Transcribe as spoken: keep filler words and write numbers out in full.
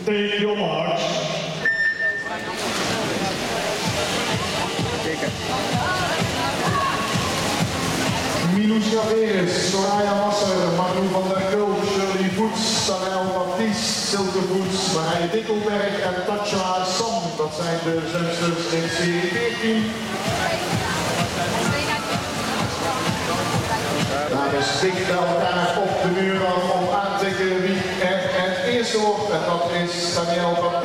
Take your march. Miluska Veres, Soraya Masser, Manu van der Kulp, Shirley Voets, Tanel Baptiste, Silke Voets, Marije Dikkelberg en Tatjana Sam. Dat zijn de zwemsters in serie veertien. Dames dicht bij elkaar op de muur om aan te tikken wie er het eerste wordt. En dat is Daniel van